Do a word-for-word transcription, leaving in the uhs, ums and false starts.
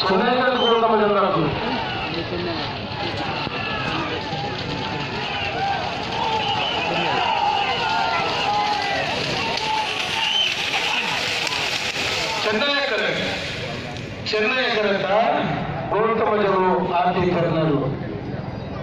చెన్నై గౌతమ జనరాజు చెన్నై ఎక్కడ చెన్నై ఎక్కడంట గౌతమ జను ఆర్టీ కర్నూలు